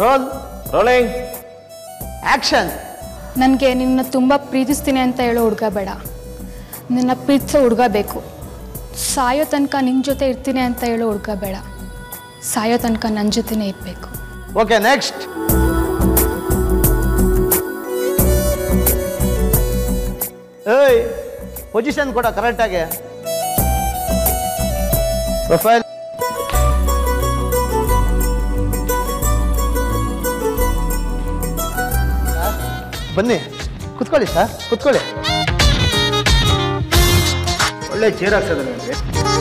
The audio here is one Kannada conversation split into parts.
Roll rolling action. ನನಗೆ ನಿನ್ನ ತುಂಬ ಪ್ರೀತಿಸ್ತೀನಿ ಅಂತ ಹೇಳೋ ಹುಡುಗ ಬೇಡ, ನಿನ್ನ ಪ್ರೀತಿಸೋ ಹುಡುಗ ಬೇಕು. ಸಾಯೋ ತನಕ ನಿನ್ನ ಜೊತೆ ಇರ್ತೀನಿ ಅಂತ ಹೇಳೋ ಹುಡುಗ ಬೇಡ, ಸಾಯೋ ತನಕ ನನ್ನ ಜೊತೆನೇ ಇರಬೇಕು. Okay, next. ಏಯ್, ಪೊಸಿಷನ್ ಕೊಡ ಕರೆಕ್ಟಾಗಿ. ಪ್ರೊಫೈಲ್. ಬನ್ನಿ ಕುತ್ಕೊಳ್ಳಿ ಸರ್, ಕುತ್ಕೊಳ್ಳಿ. ಒಳ್ಳೆ ಚೇರ್ ಆಗ್ತದೆ ನಿಮಗೆ.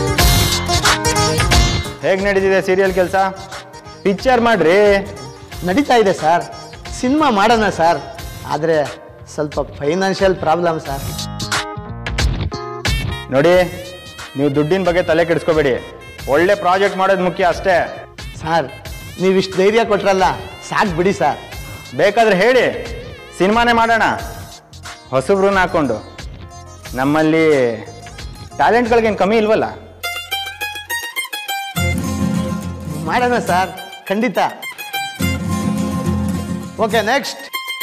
ಹೇಗೆ ನಡೀತಿದೆ ಸೀರಿಯಲ್ ಕೆಲಸ? ಪಿಕ್ಚರ್ ಮಾಡ್ರಿ. ನಡೀತಾ ಇದೆ ಸರ್, ಸಿನಿಮಾ ಮಾಡೋಣ ಸರ್, ಆದರೆ ಸ್ವಲ್ಪ ಫೈನಾನ್ಷಿಯಲ್ ಪ್ರಾಬ್ಲಮ್ ಸರ್. ನೋಡಿ, ನೀವು ದುಡ್ಡಿನ ಬಗ್ಗೆ ತಲೆ ಕೆಡಿಸ್ಕೋಬೇಡಿ, ಒಳ್ಳೆ ಪ್ರಾಜೆಕ್ಟ್ ಮಾಡೋದು ಮುಖ್ಯ ಅಷ್ಟೇ. ಸರ್, ನೀವಿಷ್ಟು ಧೈರ್ಯ ಕೊಟ್ರಲ್ಲ, ಸಾಕು ಬಿಡಿ ಸರ್. ಬೇಕಾದ್ರೆ ಹೇಳಿ, ಸಿನಿಮಾನೇ ಮಾಡೋಣ ಹೊಸಬ್ರನ್ನ ಹಾಕ್ಕೊಂಡು. ನಮ್ಮಲ್ಲಿ ಟ್ಯಾಲೆಂಟ್ಗಳಿಗೇನು ಕಮ್ಮಿ ಇಲ್ವಲ್ಲ. ಮಾಡೋಣ ಸರ್, ಖಂಡಿತ. Okay, next.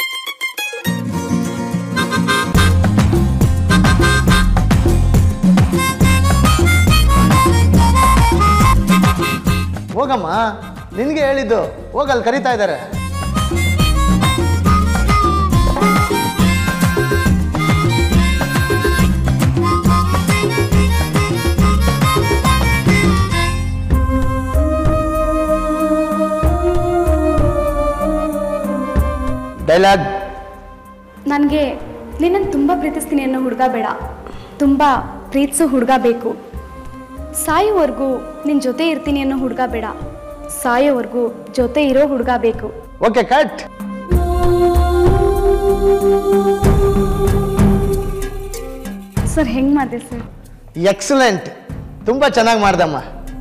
ಹೋಗಮ್ಮ, ನಿನಗೆ ಹೇಳಿದ್ದು, ಹೋಗಲ್ಲಿ ಕರೀತಾ ಇದ್ದಾರೆ. ಡೈಲಾಗ್. ನನಗೆ ನಿನ್ನನ್ನು ತುಂಬ ಪ್ರೀತಿಸ್ತೀನಿ ಅನ್ನೋ ಹುಡುಗ ಬೇಡ, ತುಂಬ ಪ್ರೀತಿಸೋ ಹುಡುಗ ಬೇಕು. ಸಾಯೋವರೆಗೂ ನಿನ್ನ ಜೊತೆ ಇರ್ತೀನಿ ಅನ್ನೋ ಹುಡುಗ ಬೇಡ, ಸಾಯೋವರೆಗೂ ಜೊತೆ ಇರೋ ಹುಡುಗ ಬೇಕು. Okay, cut. ಸರ್, ಹೆಂಗೆ ಮಾಡಿದೆ ಸರ್? ಎಕ್ಸಲೆಂಟ್, ತುಂಬ ಚೆನ್ನಾಗಿ ಮಾಡ್ದಮ್ಮ.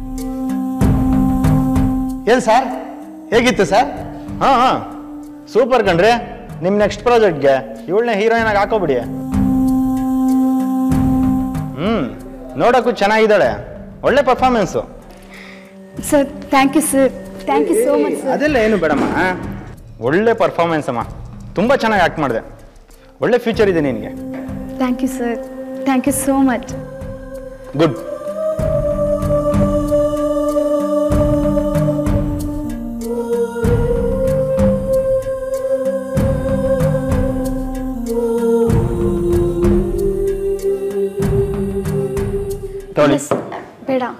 ಏನು ಸರ್, ಹೇಗಿತ್ತು ಸರ್? ಹಾಂ ಹಾಂ, ಸೂಪರ್ ಕಣ್ರಿ. ನಿಮ್ಮ ನೆಕ್ಸ್ಟ್ ಪ್ರಾಜೆಕ್ಟ್ಗೆ ಇವಳನ್ನ ಹೀರೋಯಿನ್ ಆಗಿ ಹಾಕೋಬಿಡಿ. ನೋಡೋಕ್ಕೂ ಚೆನ್ನಾಗಿದ್ದಾಳೆ, ಒಳ್ಳೆ performance. Sir, thank you sir, thank you so much sir. ಅದೆಲ್ಲ ಏನು ಬೇಡಮ್ಮ, ಒಳ್ಳೆ ಪರ್ಫಾರ್ಮೆನ್ಸ್ ಅಮ್ಮ, ತುಂಬ ಚೆನ್ನಾಗಿ ಆ್ಯಕ್ಟ್ ಮಾಡಿದೆ, ಒಳ್ಳೆ ಫ್ಯೂಚರ್ ಇದೆ ನಿನಗೆ. Thank you sir, thank you so much. Good. ಬೇಡ.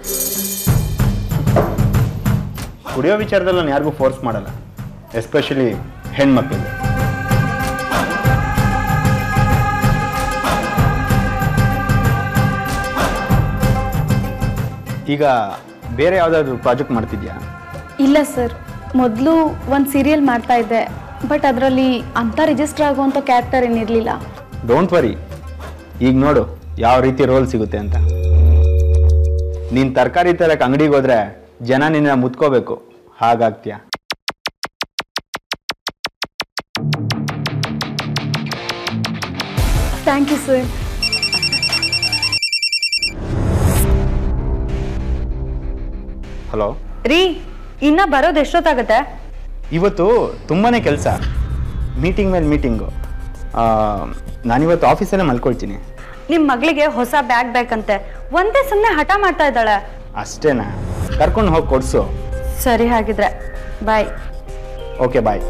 ಕುಡಿಯೋ ವಿಚಾರದಲ್ಲಿ ನಾನು ಯಾರಿಗೂ ಫೋರ್ಸ್ ಮಾಡಲ್ಲ, ಎಸ್ಪೆಷಲಿ ಹೆಣ್ಮಕ್ಳಿಗೆ. ಈಗ ಬೇರೆ ಯಾವುದಾದ್ರು ಪ್ರಾಜೆಕ್ಟ್ ಮಾಡ್ತಿದ್ಯಾ? ಇಲ್ಲ ಸರ್, ಮೊದಲು ಒಂದು ಸೀರಿಯಲ್ ಮಾಡ್ತಾ ಇದ್ದೆ, ಬಟ್ ಅದರಲ್ಲಿ ಅಂಥ ರಿಜಿಸ್ಟರ್ ಆಗುವಂಥ ಕ್ಯಾರೆಕ್ಟರ್ ಏನಿರಲಿಲ್ಲ. ಡೋಂಟ್ ವರಿ, ಈಗ ನೋಡು ಯಾವ ರೀತಿ ರೋಲ್ ಸಿಗುತ್ತೆ ಅಂತ. ನೀನು ತರಕಾರಿ ತರಕ್ಕೆ ಅಂಗಡಿಗೆ ಹೋದ್ರೆ ಜನ ನಿನ್ನ ಮುತ್ಕೋಬೇಕು, ಹಾಗಾಗ್ತೀಯ. Thank you sir. ಹಲೋ ರೀ, ಇನ್ನ ಬರೋದು ಎಷ್ಟೊತ್ತಾಗತ್ತೆ? ಇವತ್ತು ತುಂಬಾನೇ ಕೆಲಸ, ಮೀಟಿಂಗ್ ಮೇಲೆ ಮೀಟಿಂಗು. ನಾನಿವತ್ತು ಆಫೀಸಲ್ಲೇ ಮಲ್ಕೊಳ್ತೀನಿ. ನಿಮ್ಮ ಮಗಳಿಗೆ ಹೊಸ ಬ್ಯಾಗ್ ಬೇಕಂತೆ, ಒಂದೇ ಸುಮ್ಮನೆ ಹಠ ಮಾಡ್ತಾ ಇದ್ದಾಳೆ. ಅಷ್ಟೇನಾ? ಕರ್ಕೊಂಡು ಹೋಗಿ ಕೊಡ್ಸು. ಸರಿ, ಹಾಗಿದ್ರೆ ಬಾಯ್. ಓಕೆ, ಬಾಯ್.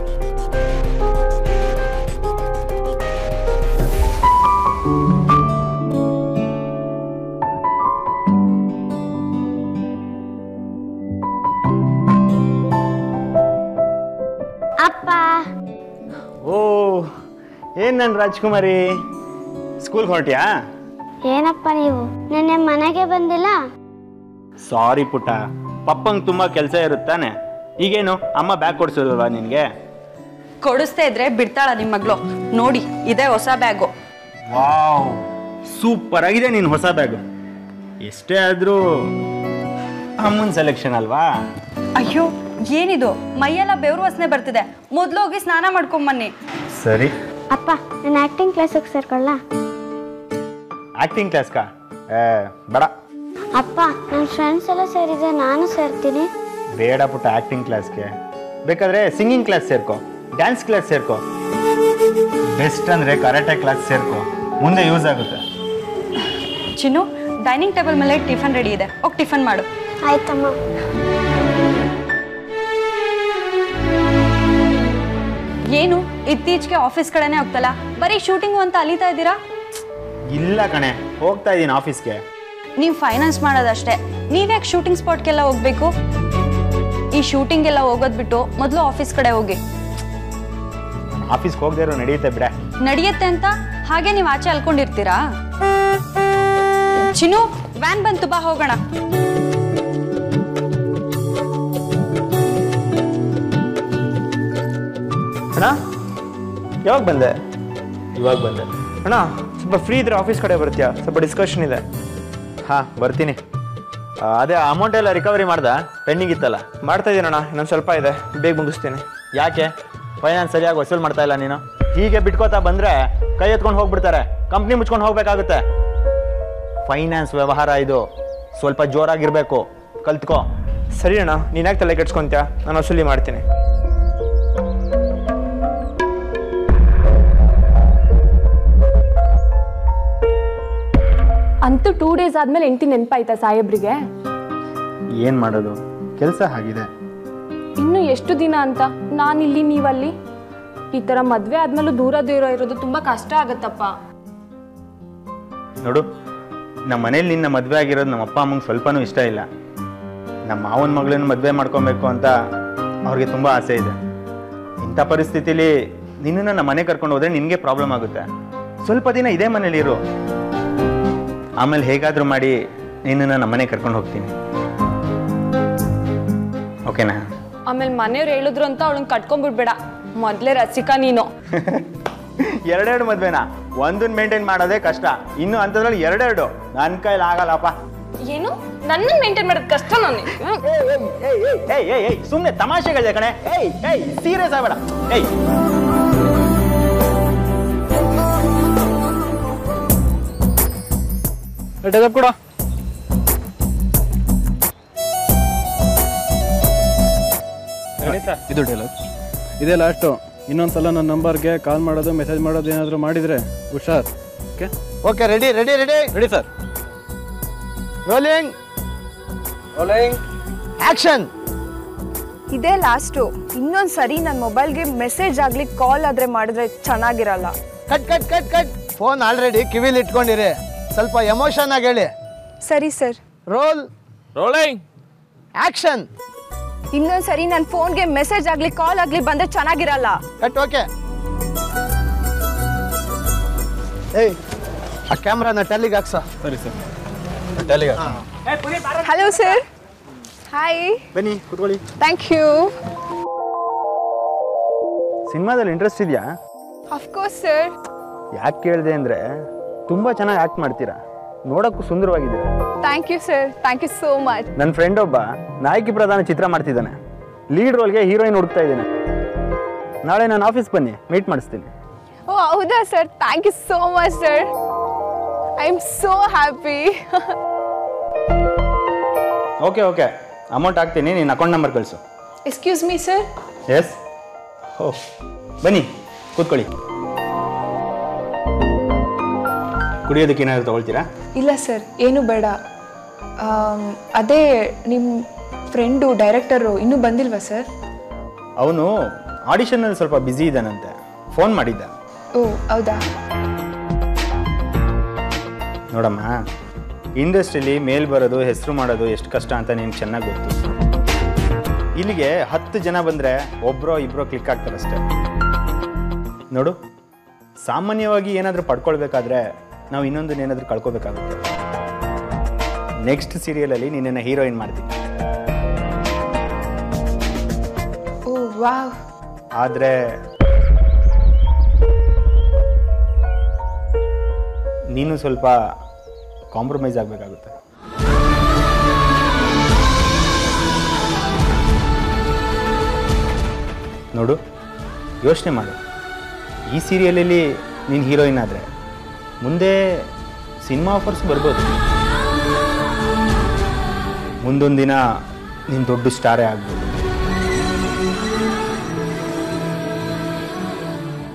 ಅಪ್ಪ. ಓ, ಏನ್ ನನ್ನ ರಾಜ್ಕುಮಾರಿ, ಸ್ಕೂಲ್ಗೆ ಹೊರಟಿಯಾ? ಏನಪ್ಪ ನೀವು ನೆನ್ನೆ ಮನೆಗೆ ಬಂದಿಲ್ಲ? ಸಾರಿ ಪುಟ್ಟ, ಪಪ್ಪಂಗೆ ತುಂಬಾ ಕೆಲಸ ಇರುತ್ತಾನೆ. ಈಗೇನು ಅಮ್ಮ ಬ್ಯಾಗ್ ಕೊಡ್ಸೋದಲ್ವಾ ನಿನ್ಗೆ? ಕೊಡಿಸ್ತಾ ಇದ್ರೆ ಬಿಡ್ತಾಳ ನಿಮ್ಮ ಮಗಳು? ನೋಡಿ, ಇದೇ ಹೊಸ ಬ್ಯಾಗು. ವಾವ್, ಸೂಪರ್ ಆಗಿದೆ ನಿನ್ ಹೊಸ ಬ್ಯಾಗು. ಎಷ್ಟೇ ಆದ್ರೂ ಅಮ್ಮನ ಸೆಲೆಕ್ಷನ್ ಅಲ್ವಾ? ಅಯ್ಯೋ, ಏನಿದು, ಮೈಯೆಲ್ಲ ಬೆವರು ವಾಸನೆ ಬರ್ತಿದೆ, ಮೊದ್ಲು ಹೋಗಿ ಸ್ನಾನ ಮಾಡ್ಕೊಂಬನ್ನಿ. ಸರಿ. ಅಪ್ಪ, ನಾನು ಆಕ್ಟಿಂಗ್ ಕ್ಲಾಸಿಗೆ ಸೇರ್ಕೊಳ್ಳ? ಆಕ್ಟಿಂಗ್ ಕ್ಲಾಸ್ಗಾ? ಬೇಡ. ಅಪ್ಪ, ನನ್ನ ಫ್ರೆಂಡ್ಸ್ ಎಲ್ಲ ಸೇರಿದ್ರೆ ನಾನು ಸೇರ್ತೀನಿ. ಬೇಡ ಪುಟ್ಟ, ಆಕ್ಟಿಂಗ್ ಕ್ಲಾಸ್ಗೆ ಬೇಕಾದ್ರೆ ಸಿಂಗಿಂಗ್ ಕ್ಲಾಸ್ ಸೇರ್ಕೋ, ಡ್ಯಾನ್ಸ್ ಕ್ಲಾಸ್ ಸೇರ್ಕೋ, ಬೆಸ್ಟ್ ಅಂದರೆ ಕರಾಟೆ ಕ್ಲಾಸ್ ಸೇರ್ಕೋ, ಮುಂದೆ ಯೂಸ್ ಆಗುತ್ತೆ. ಚಿನ್ನು, ಡೈನಿಂಗ್ ಟೇಬಲ್ ಮೇಲೆ ಟಿಫನ್ ರೆಡಿ ಇದೆ, ಹೋಗಿ ಟಿಫನ್ ಮಾಡು. ಆಯ್ತಮ್ಮ. ಏನು ಇತ್ತೀಚೆಗೆ ಆಫೀಸ್ ಕಡೆನೇ ಹೋಗ್ತಲ್ಲ, ಬರೀ ಶೂಟಿಂಗು ಅಂತ ಅಲಿತಾ ಇದ್ದೀರಾ? ಇಲ್ಲ ಕಣೆ, ಹೋಗ್ತಾ ಇದ್ದೀನಿ ಆಫೀಸ್ಗೆ. ನೀವು ಫೈನಾನ್ಸ್ ಮಾಡೋದಷ್ಟೇ, ನೀವ್ಯಾಕೆ ಶೂಟಿಂಗ್ ಸ್ಪಾಟ್ಗೆಲ್ಲ ಹೋಗ್ಬೇಕು? ಈ ಶೂಟಿಂಗ್ ಎಲ್ಲ ಹೋಗೋದು ಬಿಟ್ಟು ಮೊದಲು ಆಫೀಸ್ ಕಡೆ ಹೋಗಿ. ಆಫೀಸ್ಗೆ ಹೋಗದೇ ಇರೋ ನಡೆಯುತ್ತೆ ಬಿಡೆ. ನಡೆಯುತ್ತೆ ಅಂತ ಹಾಗೆ ನೀವು ಆಚೆ ಅಲ್ಕೊಂಡಿರ್ತೀರಾ? ಚಿನ್ನು, ವ್ಯಾನ್ ಬಂತು, ಬಾ ಹೋಗೋಣ. ಅಣ್ಣ ಯಾವಾಗ ಬಂದೆ? ಇವಾಗ ಬಂದೆ. ಅಣ್ಣ ಸ್ವಲ್ಪ ಫ್ರೀ ಇದ್ರೆ ಆಫೀಸ್ ಕಡೆ ಬರ್ತೀಯಾ? ಸ್ವಲ್ಪ ಡಿಸ್ಕಷನ್ ಇದೆ. ಹಾಂ ಬರ್ತೀನಿ. ಅದೇ ಅಮೌಂಟ್ ಎಲ್ಲ ರಿಕವರಿ ಮಾಡ್ದ? ಪೆಂಡಿಂಗ್ ಇತ್ತಲ್ಲ? ಮಾಡ್ತಾ ಇದ್ದೀನಣ್ಣ, ಇನ್ನೊಂದು ಸ್ವಲ್ಪ ಇದೆ, ಬೇಗ ಮುಗಿಸ್ತೀನಿ. ಯಾಕೆ ಫೈನಾನ್ಸ್ ಸರಿಯಾಗಿ ವಸೂಲು ಮಾಡ್ತಾ ಇಲ್ಲ ನೀನು? ಹೀಗೆ ಬಿಟ್ಕೋತಾ ಬಂದರೆ ಕೈ ಎತ್ಕೊಂಡು ಹೋಗ್ಬಿಡ್ತಾರೆ, ಕಂಪ್ನಿ ಮುಚ್ಕೊಂಡು ಹೋಗ್ಬೇಕಾಗುತ್ತೆ. ಫೈನಾನ್ಸ್ ವ್ಯವಹಾರ ಇದು, ಸ್ವಲ್ಪ ಜೋರಾಗಿರಬೇಕು, ಕಲ್ತ್ಕೋ. ಸರಿ ಅಣ್ಣ, ನೀನು ಯಾಕೆ ತಲೆ ಕೆಡ್ಸ್ಕೊಂತೀಯ? ನಾನು ವಸೂಲಿ ಮಾಡ್ತೀನಿ. ಅಂತೂ 2 days ಆದ್ಮೇಲೆ ಹೆಂಡತಿ ನೆನಪಾಯ್ತಾ ಸಾಹೇಬ್ರಿಗೆ? ಏನು ಮಾಡೋದು, ಕೆಲಸ ಆಗಿದೆ. ಇನ್ನು ಎಷ್ಟು ದಿನ ಅಂತ ನಾನಿಲ್ಲಿ ನೀವಲ್ಲಿ? ಈ ಥರ ಮದುವೆ ಆದ್ಮೇಲೂ ದೂರ ಇರೋದು ತುಂಬ ಕಷ್ಟ ಆಗತ್ತಪ್ಪ. ನೋಡು, ನಮ್ಮ ಮನೇಲಿ ನಿನ್ನ ಮದುವೆ ಆಗಿರೋದು ನಮ್ಮ ಅಪ್ಪ ಅಮ್ಮಂಗೆ ಸ್ವಲ್ಪನೂ ಇಷ್ಟ ಇಲ್ಲ. ನಮ್ಮ ಮಾವನ ಮಗಳನ್ನ ಮದುವೆ ಮಾಡ್ಕೊಬೇಕು ಅಂತ ಅವ್ರಿಗೆ ತುಂಬ ಆಸೆ ಇದೆ. ಇಂಥ ಪರಿಸ್ಥಿತಿಲಿ ನಿನ್ನನ್ನು ನಮ್ಮ ಮನೆ ಕರ್ಕೊಂಡು ಹೋದರೆ ನಿನಗೆ ಪ್ರಾಬ್ಲಮ್ ಆಗುತ್ತೆ. ಸ್ವಲ್ಪ ದಿನ ಇದೇ ಮನೇಲಿರು, ಆಮೇಲೆ ಹೇಗಾದರೂ ಮಾಡಿ ನಿನ್ನನ್ನು ನಮ್ಮ ಮನೆ ಕರ್ಕೊಂಡು ಹೋಗ್ತೀನಿ, ಓಕೆನಾ? ಆಮೇಲೆ ಮನೆಯವ್ರು ಹೇಳಿದ್ರು ಅಂತ ಅವಳನ್ನ ಕಟ್ಕೊಂಡ್ಬಿಡ್ಬೇಡ, ಮೊದಲೇ ರಸಿಕಾ ನೀನು. ಎರಡೆರಡು ಮದುವೆನಾ? ಒಂದನ್ನು ಮೇಂಟೈನ್ ಮಾಡೋದೇ ಕಷ್ಟ, ಇನ್ನು ಅಂಥದ್ರಲ್ಲಿ ಎರಡೆರಡು ನನ್ನ ಕೈಲಿ ಆಗಲ್ಲಪ್ಪ. ಏನು ನನ್ನ ಮೇಂಟೈನ್ ಮಾಡೋದು ಕಷ್ಟ ನನಗೆ? ಸುಮ್ಮನೆ ತಮಾಷೆಗಳಿದೆ ಕಣೆ. ಸೀರಿಯಸ್ ಆಗಬೇಡ. ಕೂಡ ಇದು ಡೈಲಾಗ್ ಇದೇ ಲಾಸ್ಟು. ಇನ್ನೊಂದ್ಸಲ ನನ್ನ ನಂಬರ್ಗೆ ಕಾಲ್ ಮಾಡೋದು ಮೆಸೇಜ್ ಮಾಡೋದು ಏನಾದರೂ ಮಾಡಿದರೆ ಹುಷಾರ್. Okay okay, ready ready ready ready sir. Rolling action. ಇದೇ ಲಾಸ್ಟು. ಇನ್ನೊಂದು ಸರಿ ನನ್ನ ಮೊಬೈಲ್ಗೆ ಮೆಸೇಜ್ ಆಗಲಿ ಕಾಲ್ ಆದರೆ ಮಾಡಿದ್ರೆ ಚೆನ್ನಾಗಿರಲ್ಲ. Cut cut cut cut. Phone already ಕಿವಿಲಿ ಇಟ್ಕೊಂಡಿರಿ, ಸ್ವಲ್ಪ ಎಮೋಷನ್ ಆಗಿ ಹೇಳಿ. ಸರಿ ಸರ್. Rolling action. ಇನ್ನೊಂದು ಸರಿ ನನ್ನ ಫೋನ್ಗೆ ಮೆಸೇಜ್ ಆಗಲಿ ಕಾಲ್ ಆಗಲಿ ಬಂದರೆ ಚೆನ್ನಾಗಿರಲ್ಲ. ಕಟ್. ಓಕೆ. ಏಯ್, ಆ ಕ್ಯಾಮ್ರಾನ ಟೆಲ್ಲಿಗೆ ಹಾಕ್ಸ. ಸರಿ ಸರ್. ಟೆಲ್ಲಿಗೆ. Hello sir. ಹಾಯ್. ಬನ್ನಿ ಕೂತ್ಕೊಳ್ಳಿ. Thank you. ಸಿನಿಮಾದಲ್ಲಿ ಇಂಟ್ರೆಸ್ಟ್ ಇದೆಯಾ? Of course sir. ಯಾಕೆ ಕೇಳಿದೆ ಅಂದರೆ ತುಂಬ ಚೆನ್ನಾಗಿ ಆ್ಯಕ್ಟ್ ಮಾಡ್ತೀರಾ, ನೋಡೋಕ್ಕೂ ಸುಂದರವಾಗಿದೆ. Thank you sir, thank you so much. ನನ್ನ ಫ್ರೆಂಡ್ ಒಬ್ಬ ನಾಯಕಿ ಪ್ರಧಾನ ಚಿತ್ರ ಮಾಡ್ತಿದ್ದಾನೆ, ಲೀಡ್ ರೋಲ್ಗೆ ಹೀರೋಯಿನ್ ಹುಡುಕ್ತಾ ಇದ್ದಾನೆ. ನಾಳೆ ನಾನು ಆಫೀಸ್ ಬನ್ನಿ, ಮೀಟ್ ಮಾಡಿಸ್ತೀನಿ. ಓ ಹೌದಾ sir? Thank you so much sir. I am so happy. Okay okay, amount ಹಾಕ್ತೀನಿ, ನೀನು ಅಕೌಂಟ್ ನಂಬರ್ ಕಳಿಸು. Excuse me sir. ಎಸ್. ಓ ಬನ್ನಿ ಕೂತ್ಕೊಳ್ಳಿ. ಕುಡಿಯೋದಕ್ಕೆ ಏನಾದರೂ ತೊಗೊಳ್ತೀರಾ? ಇಲ್ಲ ಸರ್, ಏನು ಬೇಡ. ಅದೇ ನಿಮ್ಮ ಫ್ರೆಂಡು ಡೈರೆಕ್ಟರು ಇನ್ನೂ ಬಂದಿಲ್ವಾ ಸರ್? ಅವನು ಆಡಿಷನ್ನಲ್ಲಿ ಸ್ವಲ್ಪ ಬ್ಯುಸಿ ಇದ್ದಾನಂತೆ, ಫೋನ್ ಮಾಡಿದ್ದ. ಓ ಹೌದಾ? ನೋಡಮ್ಮ, ಇಂಡಸ್ಟ್ರಿಲಿ ಮೇಲ್ ಬರೋದು, ಹೆಸರು ಮಾಡೋದು ಎಷ್ಟು ಕಷ್ಟ ಅಂತ ನಿನ್ಗೆ ಚೆನ್ನಾಗಿ ಗೊತ್ತು. ಇಲ್ಲಿಗೆ 10 ಜನ ಬಂದರೆ ಒಬ್ಬರೋ ಇಬ್ಬರೋ ಕ್ಲಿಕ್ ಆಗ್ತಾರಷ್ಟೆ. ನೋಡು, ಸಾಮಾನ್ಯವಾಗಿ ಏನಾದರೂ ಪಡ್ಕೊಳ್ಬೇಕಾದ್ರೆ ನಾವು ಇನ್ನೊಂದನ್ನ ಏನಾದರೂ ಕಳ್ಕೊಬೇಕಾಗುತ್ತೆ. ನೆಕ್ಸ್ಟ್ ಸೀರಿಯಲಲ್ಲಿ ನಿನ್ನನ್ನು ಹೀರೋಯಿನ್ ಮಾಡ್ತೀನಿ. Oh wow. ಆದರೆ ನೀನು ಸ್ವಲ್ಪ ಕಾಂಪ್ರಮೈಸ್ ಆಗಬೇಕಾಗುತ್ತೆ. ನೋಡು, ಯೋಚನೆ ಮಾಡು. ಈ ಸೀರಿಯಲಲ್ಲಿ ನೀನು ಹೀರೋಯಿನ್ ಆದರೆ ಮುಂದೆ ಸಿನಿಮಾ ಆಫರ್ಸ್ ಬರ್ಬೋದು. ಮುಂದೊಂದು ದಿನ ನೀನು ದೊಡ್ಡ ಸ್ಟಾರೇ ಆಗ್ಬೋದು.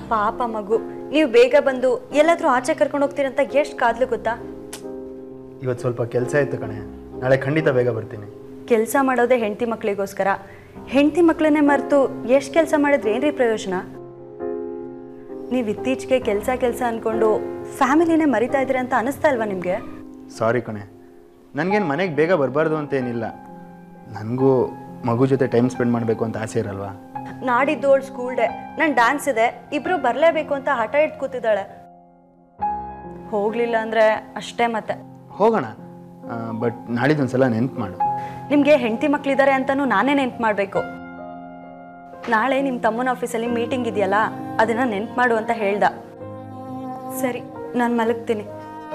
ಪಾಪ ಮಗು, ನೀವು ಬೇಗ ಬಂದು ಎಲ್ಲಾದರೂ ಆಚೆ ಕರ್ಕೊಂಡು ಹೋಗ್ತೀರಂತ ಎಷ್ಟು ಕಾದ್ಲು ಗೊತ್ತಾ? ಇವತ್ತು ಸ್ವಲ್ಪ ಕೆಲಸ ಇತ್ತು ಕಣೆ, ನಾಳೆ ಖಂಡಿತ ಬೇಗ ಬರ್ತೀನಿ. ಕೆಲಸ ಮಾಡೋದೇ ಹೆಂಡತಿ ಮಕ್ಕಳಿಗೋಸ್ಕರ. ಹೆಂಡತಿ ಮಕ್ಕಳನ್ನೇ ಮರೆತು ಎಷ್ಟು ಕೆಲಸ ಮಾಡಿದ್ರೆ ಏನ್ರಿ ಪ್ರಯೋಜನ? ನೀವು ಇತ್ತೀಚೆಗೆ ಕೆಲಸ ಅಂದ್ಕೊಂಡು ಫ್ಯಾಮಿಲಿನೇ ಮರಿತಾ ಇದ್ದೀರ ಅಂತ ಅನಿಸ್ತಾ ಇಲ್ವಾ ನಿಮಗೆ? ಸಾರಿ ಕಣೆ, ನನಗೇನು ಮನೆಗೆ ಬೇಗ ಬರಬಾರ್ದು ಅಂತೇನಿಲ್ಲ. ನನಗೂ ಮಗು ಜೊತೆ ಟೈಮ್ ಸ್ಪೆಂಡ್ ಮಾಡಬೇಕು ಅಂತ ಆಸೆ ಇರಲ್ವಾ? ನಾಡಿದ್ದು ಓಲ್ಡ್ ಸ್ಕೂಲ್ ಡೇ, ನನ್ನ ಡ್ಯಾನ್ಸ್ ಇದೆ, ಇಬ್ಬರು ಬರಲೇಬೇಕು ಅಂತ ಹಠ ಇಟ್ಟು ಕೂತಿದ್ದಾಳೆ. ಹೋಗಲಿಲ್ಲ ಅಂದರೆ ಅಷ್ಟೇ ಮತ್ತೆ. ಹೋಗೋಣ, ಬಟ್ ನಾಳಿದ್ದೊಂದ್ಸಲ ನೆನ್ಪು ಮಾಡು. ನಿಮಗೆ ಹೆಂಡತಿ ಮಕ್ಕಳಿದ್ದಾರೆ ಅಂತಲೂ ನಾನೇ ನೆನ್ಪು ಮಾಡಬೇಕು. ನಾಳೆ ನಿಮ್ಮ ತಮ್ಮನ ಆಫೀಸಲ್ಲಿ ಮೀಟಿಂಗ್ ಇದೆಯಲ್ಲ, ಅದನ್ನು ನೆನ್ಪು ಮಾಡು ಅಂತ ಹೇಳ್ದ. ಸರಿ, ನಾನು ಮಲಗ್ತೀನಿ.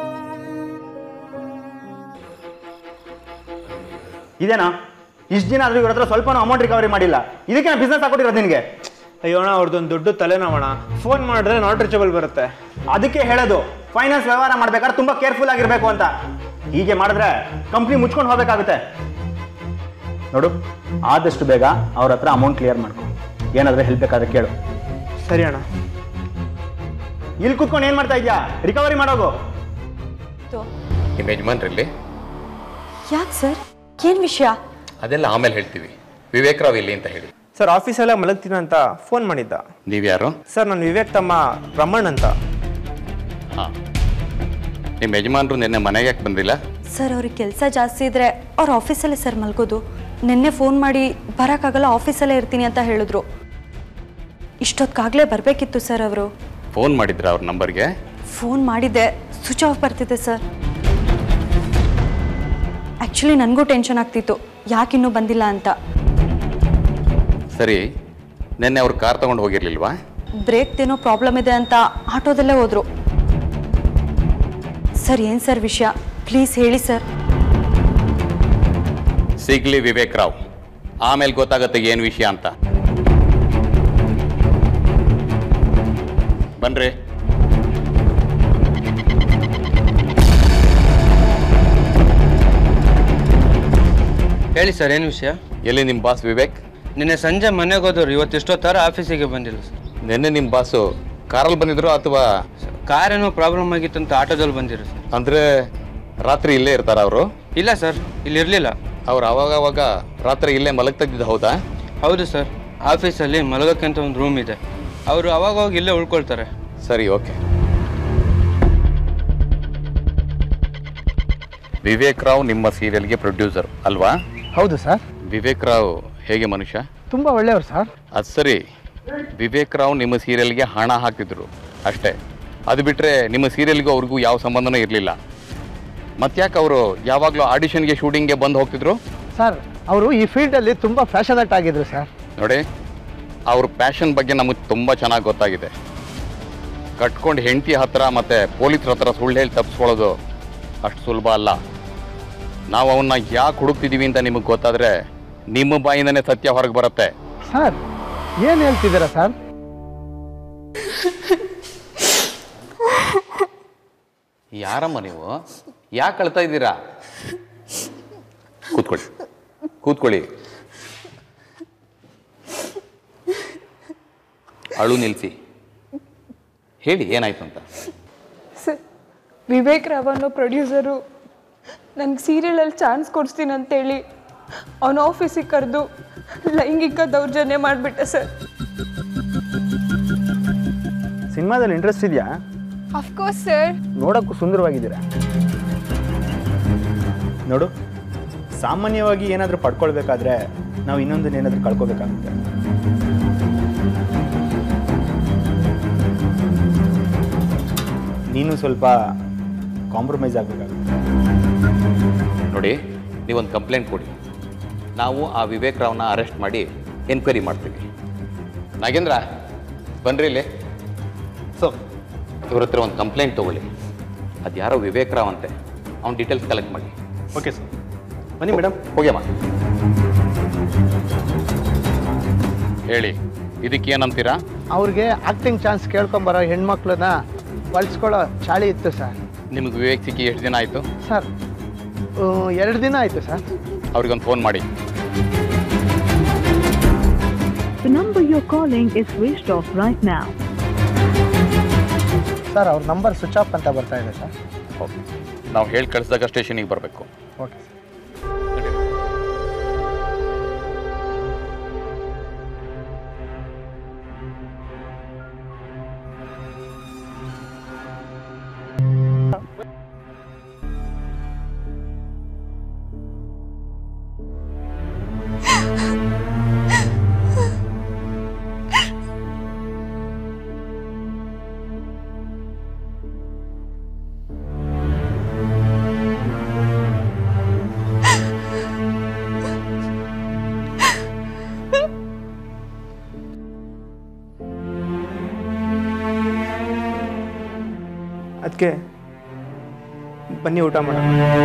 ಇದೇನಾ ಇಷ್ಟು ದಿನ ಆದ್ರೂ ಇವ್ರ ಹತ್ರ ಸ್ವಲ್ಪ ಅಮೌಂಟ್ ರಿಕವರಿ ಮಾಡಿಲ್ಲ, ಇದಕ್ಕೆ ನಾನು ಬಿಸ್ನೆಸ್ ಹಾಕೊಟ್ಟಿರೋದು ನಿನಗೆ? ಅಯ್ಯೋಣ ಅವ್ರದ್ದೊಂದು ದೊಡ್ಡ ತಲೆನೋವಣ. ಫೋನ್ ಮಾಡಿದ್ರೆ ನಾಟ್ ರೀಚಬಲ್ ಬರುತ್ತೆ. ಅದಕ್ಕೆ ಹೇಳೋದು ಫೈನಾನ್ಸ್ ವ್ಯವಹಾರ ಮಾಡ್ಬೇಕಾದ್ರೆ ತುಂಬಾ ಕೇರ್ಫುಲ್ ಆಗಿರ್ಬೇಕು ಅಂತ. ಹೀಗೆ ಮಾಡಿದ್ರೆ ಕಂಪ್ನಿ ಮುಚ್ಕೊಂಡು ಹೋಗ್ಬೇಕಾಗುತ್ತೆ. ನೋಡು, ಆದಷ್ಟು ಬೇಗ ಅವ್ರ ಹತ್ರ ಅಮೌಂಟ್ ಕ್ಲಿಯರ್ ಮಾಡ್ಕೊ. ಏನಾದ್ರೆ ಹೆಲ್ಪ್ ಬೇಕಾದ್ರೆ ಕೇಳು. ಸರಿ ಅಣ್ಣ. ಇಲ್ಲಿ ಕೂತ್ಕೊಂಡು ಏನ್ ಮಾಡ್ತಾ ಇದ್ಯಾ? ರಿಕವರಿ ಮಾಡೋಗು. ನಿಮ್ಮ ಯಜಮಾನ್ರಲ್ಲಿ ಯಾಕೆ ಸರ್, ಏನು ವಿಷಯ? ಅದೆಲ್ಲ ಆಮೇಲೆ ಹೇಳ್ತೀವಿ. ವಿವೇಕ್ ರಾವ್ ಇಲ್ಲಿ ಅಂತ ಹೇಳಿ. ಸರ್ ಆಫೀಸೆಲ್ಲ ಮಲಗ್ತೀನಿ ಅಂತ ಫೋನ್ ಮಾಡಿದ್ದ. ನೀವ್ಯಾರು? ಸರ್ ನಾನು ವಿವೇಕ್ ತಮ್ಮ ರಮಣ್ ಅಂತ. ಹಾಂ, ನಿಮ್ಮ ಯಜಮಾನ್ರು ನಿನ್ನೆ ಮನೆಗೆ ಯಾಕೆ ಬಂದಿಲ್ಲ? ಸರ್ ಅವ್ರಿಗೆ ಕೆಲಸ ಜಾಸ್ತಿ ಇದ್ರೆ ಅವ್ರ ಆಫೀಸಲ್ಲೇ ಸರ್ ಮಲ್ಗೋದು. ನಿನ್ನೆ ಫೋನ್ ಮಾಡಿ ಬರೋಕ್ಕಾಗಲ್ಲ, ಆಫೀಸಲ್ಲೇ ಇರ್ತೀನಿ ಅಂತ ಹೇಳಿದ್ರು. ಇಷ್ಟೊತ್ತಾಗಲೇ ಬರಬೇಕಿತ್ತು ಸರ್ ಅವರು. ಫೋನ್ ಮಾಡಿದ್ರ ಅವ್ರ ನಂಬರ್ಗೆ? ಫೋನ್ ಮಾಡಿದ್ದೆ, ಸ್ವಿಚ್ ಆಫ್ ಬರ್ತಿದೆ ಸರ್. ಆ್ಯಕ್ಚುಲಿ ನನಗೂ ಟೆನ್ಷನ್ ಆಗ್ತಿತ್ತು, ಯಾಕಿನ್ನೂ ಬಂದಿಲ್ಲ ಅಂತ. ಸರಿ, ನಿನ್ನೆ ಅವ್ರು ಕಾರ್ ತಗೊಂಡು ಹೋಗಿರ್ಲಿಲ್ವಾ? ಬ್ರೇಕ್ದೇನೋ ಪ್ರಾಬ್ಲಮ್ ಇದೆ ಅಂತ ಆಟೋದಲ್ಲೇ ಹೋದ್ರು. ಸರ್ ಏನು ಸರ್ ವಿಷಯ, ಪ್ಲೀಸ್ ಹೇಳಿ ಸರ್. ಸಿಗ್ಲಿ ವಿವೇಕ್ ರಾವ್, ಆಮೇಲೆ ಗೊತ್ತಾಗತ್ತೆ ಏನು ವಿಷಯ ಅಂತ. ಬನ್ರಿ. ಹೇಳಿ ಸರ್, ಏನು ವಿಷಯ? ಎಲ್ಲಿ ನಿಮ್ಮ ಬಾಸ್ ವಿವೇಕ್? ನಿನ್ನೆ ಸಂಜೆ ಮನೆಗೆ ಹೋದವ್ರು, ಇವತ್ತು ಎಷ್ಟೊತ್ತಾರ ಆಫೀಸಿಗೆ ಬಂದಿಲ್ಲ ಸರ್. ನಿನ್ನೆ ನಿಮ್ಮ ಬಾಸು ಕಾರಲ್ಲಿ ಬಂದಿದ್ರು ಅಥವಾ ಕಾರ್ ಏನೋ ಪ್ರಾಬ್ಲಮ್ ಆಗಿತ್ತು ಅಂತ ಆಟೋದಲ್ಲಿ ಬಂದಿರು ಸರ್. ಅಂದರೆ ರಾತ್ರಿ ಇಲ್ಲೇ ಇರ್ತಾರ ಅವರು? ಇಲ್ಲ ಸರ್, ಇಲ್ಲಿ ಇರಲಿಲ್ಲ. ಅವ್ರು ಅವಾಗ ರಾತ್ರಿ ಇಲ್ಲೇ ಮಲಗ್ತಿದ್ದ? ಹೌದಾ? ಹೌದು ಸರ್, ಆಫೀಸಲ್ಲಿ ಮಲಗೋಕ್ಕೆ ಅಂತ ಒಂದು ರೂಮ್ ಇದೆ, ಅವರು ಅವಾಗ ಇಲ್ಲೇ ಉಳ್ಕೊಳ್ತಾರೆ. ಸರಿ, ಓಕೆ. ವಿವೇಕ್ ರಾವ್ ನಿಮ್ಮ ಸೀರಿಯಲ್ಗೆ ಪ್ರೊಡ್ಯೂಸರ್ ಅಲ್ವಾ? ಹೌದು ಸರ್. ವಿವೇಕ್ ರಾವ್ ಹೇಗೆ ಮನುಷ್ಯ? ತುಂಬ ಒಳ್ಳೆಯವರು ಸರ್. ಅದು ಸರಿ, ವಿವೇಕ್ ರಾವ್ ನಿಮ್ಮ ಸೀರಿಯಲ್ಗೆ ಹಣ ಹಾಕಿದ್ರು ಅಷ್ಟೇ. ಅದು ಬಿಟ್ಟರೆ ನಿಮ್ಮ ಸೀರಿಯಲ್ಗೂ ಅವ್ರಿಗೂ ಯಾವ ಸಂಬಂಧನೂ ಇರಲಿಲ್ಲ. ಮತ್ತ್ಯಾಕೆ ಅವರು ಯಾವಾಗಲೂ ಆಡಿಷನ್ಗೆ ಶೂಟಿಂಗ್ಗೆ ಬಂದು ಹೋಗ್ತಿದ್ರು? ಸರ್, ಅವರು ಈ ಫೀಲ್ಡಲ್ಲಿ ತುಂಬ ಫ್ಯಾಷನೇಟ್ ಆಗಿದ್ರು ಸರ್. ನೋಡಿ, ಅವ್ರ ಪ್ಯಾಷನ್ ಬಗ್ಗೆ ನಮಗೆ ತುಂಬ ಚೆನ್ನಾಗಿ ಗೊತ್ತಾಗಿದೆ. ಕಟ್ಕೊಂಡು ಹೆಂಡತಿ ಹತ್ರ ಮತ್ತು ಪೊಲೀಸರ ಹತ್ರ ಸುಳ್ಳು ಹೇಳಿ ತಪ್ಪಿಸ್ಕೊಳ್ಳೋದು ಅಷ್ಟು ಸುಲಭ ಅಲ್ಲ. ನಾವು ಅವನ್ನ ಯಾಕೆ ಹುಡುಕ್ತಿದ್ದೀವಿ ಅಂತ ನಿಮಗೆ ಗೊತ್ತಾದರೆ ನಿಮ್ಮ ಬಾಯಿಂದನೇ ಸತ್ಯ ಹೊರಗೆ ಬರುತ್ತೆ. ಸರ್, ಏನು ಹೇಳ್ತಿದ್ದೀರಾ ಸರ್? ಯಾರಮ್ಮ ನೀವು? ಯಾಕೆ ಅಳ್ತಾ ಇದ್ದೀರಾ? ಕೂತ್ಕೊಳ್ಳಿ. ಅಳು ನಿಲ್ಲಿಸಿ. ಹೇಳಿ, ಏನಾಯ್ತು ಅಂತ. ಸರ್, ವಿವೇಕ್ ರಾವ್ ಅನ್ನೋ ಪ್ರೊಡ್ಯೂಸರು ನನಗೆ ಸೀರಿಯಲಲ್ಲಿ ಚಾನ್ಸ್ ಕೊಡಿಸ್ತೀನಿ ಅಂತೇಳಿ ಅವನ ಆಫೀಸಿಗೆ ಕರೆದು ಲೈಂಗಿಕ ದೌರ್ಜನ್ಯ ಮಾಡಿಬಿಟ್ಟೆ ಸರ್. ಸಿನಿಮಾದಲ್ಲಿ ಇಂಟ್ರೆಸ್ಟ್ ಇದೆಯಾ? Of course sir. ನೋಡೋಕ್ಕೂ ಸುಂದರವಾಗಿದ್ದೀರಾ. ನೋಡು, ಸಾಮಾನ್ಯವಾಗಿ ಏನಾದರೂ ಪಡ್ಕೊಳ್ಬೇಕಾದ್ರೆ ನಾವು ಇನ್ನೊಂದನ್ನ ಏನಾದರೂ ಕಳ್ಕೊಬೇಕಾಗುತ್ತೆ. ನೀನು ಸ್ವಲ್ಪ ಕಾಂಪ್ರಮೈಸ್ ಆಗಬೇಕಾಗುತ್ತೆ. ನೋಡಿ, ನೀವೊಂದು ಕಂಪ್ಲೇಂಟ್ ಕೊಡಿ, ನಾವು ಆ ವಿವೇಕ್ ರಾವ್ನ ಅರೆಸ್ಟ್ ಮಾಡಿ ಎನ್ಕ್ವೈರಿ ಮಾಡ್ತೀವಿ. ನಾಗೇಂದ್ರ, ಬನ್ರಿ ಇಲ್ಲಿ. ಸೊ ಇವ್ರ ಹತ್ರ ಒಂದು ಕಂಪ್ಲೇಂಟ್ ತೊಗೊಳ್ಳಿ. ಅದು ಯಾರೋ ವಿವೇಕ್ ರಾವ್ ಅಂತೆ, ಅವ್ನ ಡೀಟೇಲ್ಸ್ ಕಲೆಕ್ಟ್ ಮಾಡಿ. ಓಕೆ ಸರ್, ಬನ್ನಿ ಮೇಡಮ್. ಹೋಗ್ಯಮ್ಮ. ಹೇಳಿ, ಇದಕ್ಕೆ ಏನಂತೀರಾ? ಅವ್ರಿಗೆ ಆಕ್ಟಿಂಗ್ ಚಾನ್ಸ್ ಕೇಳ್ಕೊಂಬರೋ ಹೆಣ್ಮಕ್ಳನ್ನ ಬಳಸ್ಕೊಳ್ಳೋ ಚಾಳಿ ಇತ್ತು ಸರ್. ನಿಮ್ಗೆ ವಿವೇಕ್ ಸಿಕ್ಕಿ ಎಷ್ಟು ದಿನ ಆಯಿತು? ಸರ್, 2 ದಿನ ಆಯಿತು ಸರ್. ಅವ್ರಿಗೊಂದು ಫೋನ್ ಮಾಡಿ. The number you're calling is switched off right now. Sir ಅವ್ರ ನಂಬರ್ ಸ್ವಿಚ್ ಆಫ್ ಅಂತ ಬರ್ತಾ ಇದೆ ಸರ್. ಓಕೆ, ನಾವು ಹೇಳಿ ಕಳಿಸಿದಾಗ ಸ್ಟೇಷನಿಗೆ ಬರಬೇಕು. Okay sir. ಅದಕ್ಕೆ ಬನ್ನಿ ಊಟ ಮಾಡೋಣ.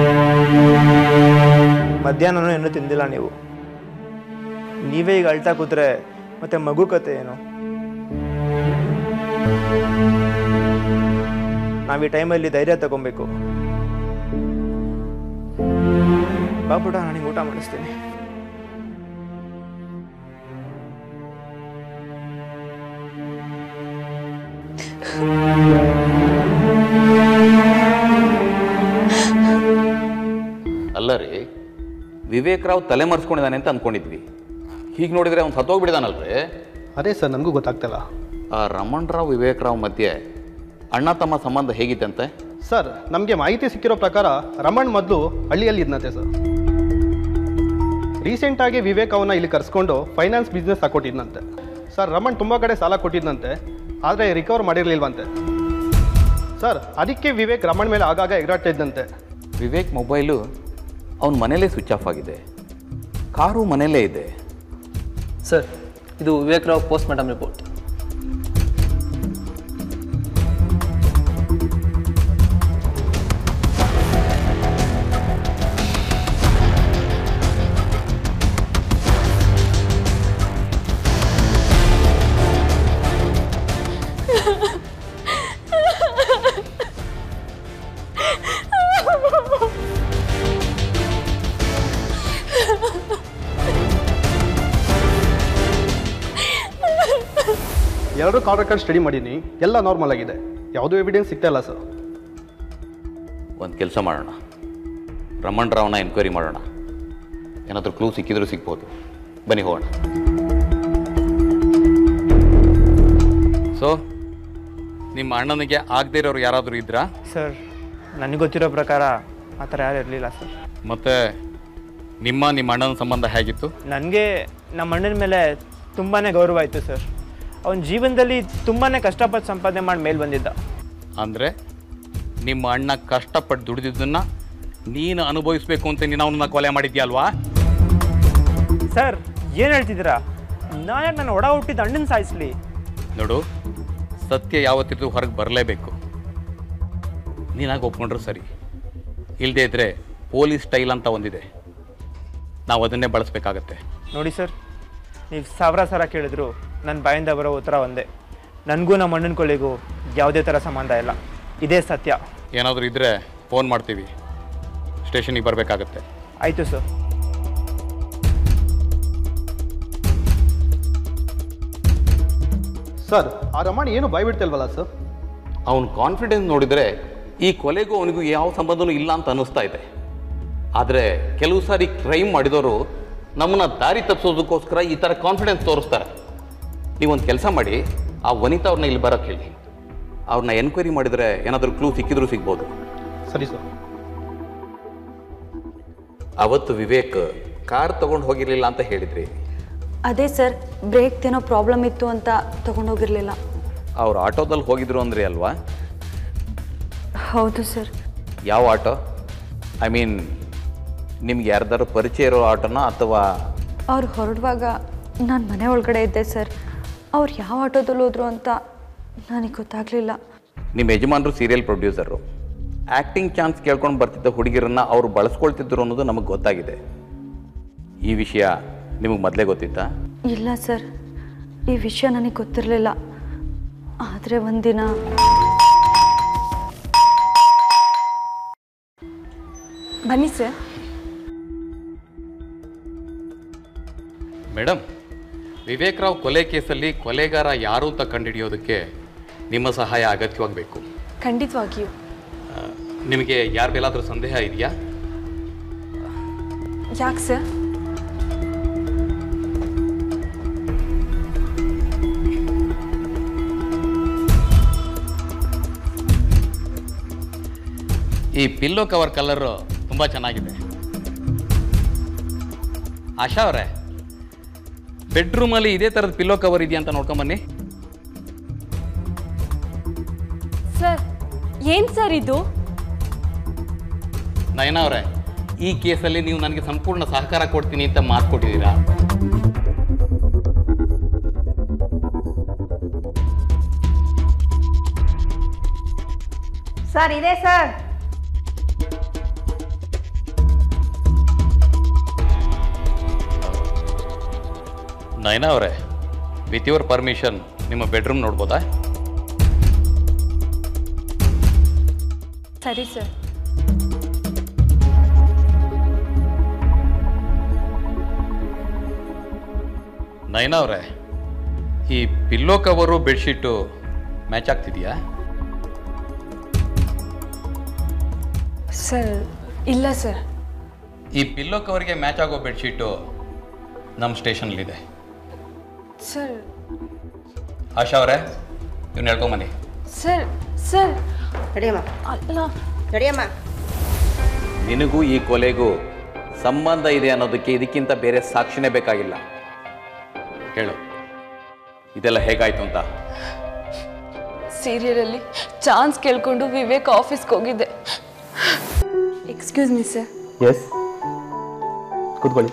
ಮಧ್ಯಾಹ್ನನೂ ಏನೂ ತಿಂದಿಲ್ಲ ನೀವು. ನೀವೇ ಈಗ ಅಳ್ತಾ ಕೂತ್ರೆ ಮತ್ತೆ ಮಗು ಕತೆ ಏನು? ನಾವು ಈ ಟೈಮಲ್ಲಿ ಧೈರ್ಯ ತಗೊಬೇಕು. ಬಾಬುಡ, ನನಗೆ ಊಟ ಮಾಡಿಸ್ತೀನಿ. ಅಲ್ಲ ರೀ, ವಿವೇಕ್ ರಾವ್ ತಲೆ ಮರೆಸ್ಕೊಂಡಿದ್ದಾನೆ ಅಂತ ಅಂದ್ಕೊಂಡಿದ್ವಿ. ಹೀಗೆ ನೋಡಿದರೆ ಅವ್ನು ಸತ್ತೋಗ್ಬಿಟ್ಟಿದಾನಲ್ರಿ. ಅದೇ ಸರ್, ನನಗೂ ಗೊತ್ತಾಗ್ತಿಲ್ಲ. ಆ ರಮಣ್ ರಾವ್ ವಿವೇಕ್ ರಾವ್ ಮಧ್ಯೆ ಅಣ್ಣ ತಮ್ಮ ಸಂಬಂಧ ಹೇಗಿತ್ತಂತೆ? ಸರ್, ನಮಗೆ ಮಾಹಿತಿ ಸಿಕ್ಕಿರೋ ಪ್ರಕಾರ ರಮಣ್ ಮೊದಲು ಹಳ್ಳಿಯಲ್ಲಿ ಇದ್ನಂತೆ ಸರ್. ರೀಸೆಂಟಾಗಿ ವಿವೇಕ್ ಅವನ್ನ ಇಲ್ಲಿ ಕರೆಸ್ಕೊಂಡು ಫೈನಾನ್ಸ್ ಬಿಸ್ನೆಸ್ ಹಾಕೊಟ್ಟಿದ್ನಂತೆ ಸರ್. ರಮಣ್ ತುಂಬ ಕಡೆ ಸಾಲ ಕೊಟ್ಟಿದ್ದಂತೆ, ಆದರೆ ರಿಕವರ್ ಮಾಡಿರಲಿಲ್ವಂತೆ ಸರ್. ಅದಕ್ಕೆ ವಿವೇಕ್ ರಮಣ್ ಮೇಲೆ ಆಗಾಗ ಎಗರಾಡ್ತಾ ಇದ್ದಂತೆ. ವಿವೇಕ್ ಮೊಬೈಲು ಅವನ ಮನೇಲೇ ಸ್ವಿಚ್ ಆಫ್ ಆಗಿದೆ, ಕಾರು ಮನೇಲೇ ಇದೆ. ಸರ್, ಇದು Vivek Rao post mortem report. ಎಲ್ಲರೂ ಕಾಲ್ ರೆಕಾರ್ಡ್ ಸ್ಟಡಿ ಮಾಡೀನಿ, ಎಲ್ಲ ನಾರ್ಮಲ್ ಆಗಿದೆ. ಯಾವುದೂ ಎವಿಡೆನ್ಸ್ ಸಿಗ್ತಾ ಇಲ್ಲ ಸರ್. ಒಂದು ಕೆಲಸ ಮಾಡೋಣ, ರಮಣ್ ರಾವ್ನ ಎನ್ಕ್ವೈರಿ ಮಾಡೋಣ. ಏನಾದರೂ ಕ್ಲೂ ಸಿಕ್ಕಿದ್ರೂ ಸಿಗ್ಬೋದು. ಬನ್ನಿ ಹೋಗೋಣ. ಸೊ, ನಿಮ್ಮ ಅಣ್ಣನಿಗೆ ಆಗದೇ ಇರೋರು ಯಾರಾದರೂ ಇದ್ರಾ? ಸರ್, ನನಗೆ ಗೊತ್ತಿರೋ ಪ್ರಕಾರ ಆ ಥರ ಯಾರು ಇರಲಿಲ್ಲ ಸರ್. ಮತ್ತು ನಿಮ್ಮ ಅಣ್ಣನ ಸಂಬಂಧ ಹೇಗಿತ್ತು? ನನಗೆ ನಮ್ಮ ಅಣ್ಣನ ಮೇಲೆ ತುಂಬಾ ಗೌರವ ಆಯಿತು ಸರ್. ಅವನ ಜೀವನದಲ್ಲಿ ತುಂಬಾ ಕಷ್ಟಪಟ್ಟು ಸಂಪಾದನೆ ಮಾಡಿ ಮೇಲೆ ಬಂದಿದ್ದ. ಅಂದರೆ ನಿಮ್ಮ ಅಣ್ಣ ಕಷ್ಟಪಟ್ಟು ದುಡಿದಿದ್ದನ್ನು ನೀನು ಅನುಭವಿಸ್ಬೇಕು ಅಂತ ನೀನು ಅವನನ್ನ ಕೊಲೆ ಮಾಡಿದ್ಯಲ್ವಾ? ಸರ್, ಏನು ಹೇಳ್ತಿದ್ದೀರಾ? ನಾನು ಒಡ ಹುಟ್ಟಿದ ಅಣ್ಣನ ಸಾಯಿಸಲಿ? ನೋಡು, ಸತ್ಯ ಯಾವತ್ತಿದ್ದು ಹೊರಗೆ ಬರಲೇಬೇಕು. ನೀನಾಗಿ ಒಪ್ಕೊಂಡ್ರು ಸರಿ, ಇಲ್ಲದೇ ಇದ್ದರೆ ಪೊಲೀಸ್ ಸ್ಟೈಲ್ ಅಂತ ಒಂದಿದೆ, ನಾವು ಅದನ್ನೇ ಬಳಸಬೇಕಾಗತ್ತೆ. ನೋಡಿ ಸರ್, ನೀವು ಸಾವಿರ ಕೇಳಿದ್ರು ನನ್ನ ಬಾಯಿಂದ ಬರೋ ಉತ್ತರ ಒಂದೇ. ನನಗೂ ನಮ್ಮ ಅಣ್ಣನ ಕೊಲೆಗೂ ಯಾವುದೇ ಥರ ಸಂಬಂಧ ಇಲ್ಲ, ಇದೇ ಸತ್ಯ. ಏನಾದರೂ ಇದ್ದರೆ ಫೋನ್ ಮಾಡ್ತೀವಿ, ಸ್ಟೇಷನಿಗೆ ಬರಬೇಕಾಗತ್ತೆ. ಆಯಿತು ಸರ್. ಸರ್, ಆ ರಮಣ್ ಏನು ಬಾಯ್ ಬಿಡ್ತಿಲ್ವಲ್ಲ ಸರ್? ಅವನ ಕಾನ್ಫಿಡೆನ್ಸ್ ನೋಡಿದರೆ ಈ ಕೊಲೆಗೂ ಅವನಿಗೂ ಯಾವ ಸಂಬಂಧನೂ ಇಲ್ಲ ಅಂತ ಅನ್ನಿಸ್ತಾ ಇದೆ. ಆದರೆ ಕೆಲವು ಸಾರಿ ಕ್ರೈಮ್ ಮಾಡಿದವರು ನಮ್ಮನ್ನ ದಾರಿ ತಪ್ಪಿಸೋದಕ್ಕೋಸ್ಕರ ಈ ಥರ ಕಾನ್ಫಿಡೆನ್ಸ್ ತೋರಿಸ್ತಾರೆ. ನೀವೊಂದು ಕೆಲಸ ಮಾಡಿ, ಆ ವನಿತಾ ಅವ್ರನ್ನ ಇಲ್ಲಿ ಬರೋಕ್ಕೆ ಹೇಳಿ. ಅವ್ರನ್ನ ಎನ್ಕ್ವೈರಿ ಮಾಡಿದರೆ ಏನಾದರೂ ಕ್ಲೂ ಸಿಕ್ಕಿದ್ರೂ ಸಿಗ್ಬೋದು. ಸರಿ ಸರ್. ಅವತ್ತು ವಿವೇಕ್ ಕಾರ್ ತೊಗೊಂಡು ಹೋಗಿರಲಿಲ್ಲ ಅಂತ ಹೇಳಿದ್ರಿ. ಅದೇ ಸರ್, ಬ್ರೇಕ್ದೇನೋ ಪ್ರಾಬ್ಲಮ್ ಇತ್ತು ಅಂತ ತೊಗೊಂಡೋಗಿರಲಿಲ್ಲ. ಅವ್ರು ಆಟೋದಲ್ಲಿ ಹೋಗಿದ್ರು ಅಂದ್ರಿ ಅಲ್ವಾ? ಹೌದು ಸರ್. ಯಾವ ಆಟೋ? ಐ ಮೀನ್, ನಿಮ್ಗೆ ಯಾರ್ದಾರು ಪರಿಚಯ ಇರೋ ಆಟೋನಾ ಅಥವಾ? ಅವ್ರು ಹೊರಡುವಾಗ ನಾನು ಮನೆ ಒಳಗಡೆ ಇದ್ದೆ ಸರ್. ಅವ್ರು ಯಾವ ಆಟೋದಲ್ಲಿ ಹೋದ್ರು ಅಂತ ನನಗೆ ಗೊತ್ತಾಗಲಿಲ್ಲ. ನಿಮ್ಮ ಯಜಮಾನರು ಸೀರಿಯಲ್ ಪ್ರೊಡ್ಯೂಸರು, ಆ್ಯಕ್ಟಿಂಗ್ ಚಾನ್ಸ್ ಕೇಳ್ಕೊಂಡು ಬರ್ತಿದ್ದ ಹುಡುಗಿರನ್ನು ಅವರು ಬಳಸ್ಕೊಳ್ತಿದ್ರು ಅನ್ನೋದು ನಮಗೆ ಗೊತ್ತಾಗಿದೆ. ಈ ವಿಷಯ ನಿಮಗೆ ಮೊದಲೇ ಗೊತ್ತಿತ್ತಾ? ಇಲ್ಲ ಸರ್, ಈ ವಿಷಯ ನನಗೆ ಗೊತ್ತಿರಲಿಲ್ಲ. ಆದರೆ ಒಂದಿನ ಬನ್ನಿ ಸರ್. ಮೇಡಮ್, ವಿವೇಕ್ ರಾವ್ ಕೊಲೆ ಕೇಸಲ್ಲಿ ಕೊಲೆಗಾರ ಯಾರು ಅಂತ ಕಂಡುಹಿಡಿಯೋದಕ್ಕೆ ನಿಮ್ಮ ಸಹಾಯ ಅಗತ್ಯವಾಗಬೇಕು. ಖಂಡಿತವಾಗಿಯೂ. ನಿಮಗೆ ಯಾರ ಮೇಲಾದರೂ ಸಂದೇಹ ಇದೆಯಾ? ಯಾಕೆ ಸರ್? ಈ ಪಿಲ್ಲೋ ಕವರ್ ಕಲರು ತುಂಬ ಚೆನ್ನಾಗಿದೆ. ಆಶಾ ಅವರೇ, ಬೆಡ್ರೂಮಲ್ಲಿ ಇದೇ ಥರದ ಪಿಲ್ಲೋ ಕವರ್ ಇದೆಯಾ ಅಂತ ನೋಡ್ಕೊಂಬನ್ನಿ. ಸರ್, ಏನು ಸರ್ ಇದು? ನಯನ ಅವರೇ, ಈ ಕೇಸಲ್ಲಿ ನೀವು ನನಗೆ ಸಂಪೂರ್ಣ ಸಹಕಾರ ಕೊಡ್ತೀನಿ ಅಂತ ಮಾತು ಕೊಟ್ಟಿದ್ದೀರಾ. ಸರ್ ಇದೆ ಸರ್. ನಯನ ಅವರೇ, ವಿತ್ ಯುವರ್ ಪರ್ಮಿಷನ್ ನಿಮ್ಮ ಬೆಡ್ರೂಮ್ ನೋಡ್ಬೋದಾ? ಸರಿ ಸರ್. ನಯನ ಅವರೇ, ಈ ಪಿಲ್ಲೋ ಕವರು ಬೆಡ್ಶೀಟು ಮ್ಯಾಚ್ ಆಗ್ತಿದೆಯಾ? ಸರ್ ಇಲ್ಲ ಸರ್. ಈ ಪಿಲ್ಲೋ ಕವರ್ಗೆ ಮ್ಯಾಚ್ ಆಗೋ ಬೆಡ್ಶೀಟು ನಮ್ಮ ಸ್ಟೇಷನ್ಲಿದೆ. ಸರ್. ಆಶಾ ಅವರೇ, ಇವ್ನು ಹೇಳ್ಕೊಂಬನ್ನಿ. Sir sir ನಡಿಯಮ್ಮ. ಅಲ್ಲ ನಡಿಯಮ್ಮ. ನಿನಗೂ ಈ ಕೊಲೆಗೂ ಸಂಬಂಧ ಇದೆ ಅನ್ನೋದಕ್ಕೆ ಇದಕ್ಕಿಂತ ಬೇರೆ ಸಾಕ್ಷಿನೇ ಬೇಕಾಗಿಲ್ಲ. ಹೇಳು, ಇದೆಲ್ಲ ಹೇಗಾಯ್ತು ಅಂತ. ಸೀರಿಯಲಲ್ಲಿ ಚಾನ್ಸ್ ಕೇಳ್ಕೊಂಡು ವಿವೇಕ್ ಆಫೀಸ್ಗೆ ಹೋಗಿದ್ದೆ. Excuse me sir. ಎಸ್, ಕೂತ್ಕೊಳ್ಳಿ.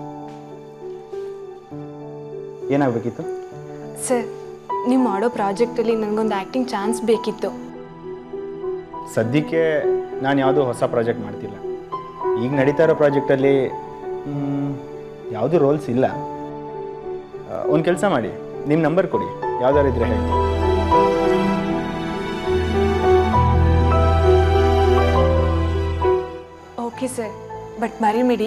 ಏನಾಗಬೇಕಿತ್ತು? ಸರ್, ನೀವು ಮಾಡೋ ಪ್ರಾಜೆಕ್ಟಲ್ಲಿ ನನಗೊಂದು ಆ್ಯಕ್ಟಿಂಗ್ ಚಾನ್ಸ್ ಬೇಕಿತ್ತು. ಸದ್ಯಕ್ಕೆ ನಾನು ಯಾವುದೂ ಹೊಸ ಪ್ರಾಜೆಕ್ಟ್ ಮಾಡ್ತಿಲ್ಲ. ಈಗ ನಡೀತಾ ಇರೋ ಪ್ರಾಜೆಕ್ಟಲ್ಲಿ ಯಾವುದೂ ರೋಲ್ಸ್ ಇಲ್ಲ. ಒಂದು ಕೆಲಸ ಮಾಡಿ, ನಿಮ್ಮ ನಂಬರ್ ಕೊಡಿ, ಯಾವ್ದಾರು ಇದ್ರೆ ಹೇಳಿ. ಓಕೆ ಸರ್, ಬಟ್ ಮರಿಬೇಡಿ.